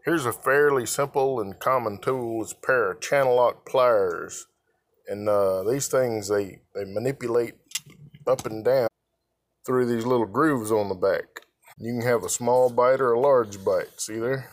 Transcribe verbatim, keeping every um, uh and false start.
Here's a fairly simple and common tool. It's a pair of channel lock pliers. And uh, these things, they, they manipulate up and down through these little grooves on the back. You can have a small bite or a large bite. See there?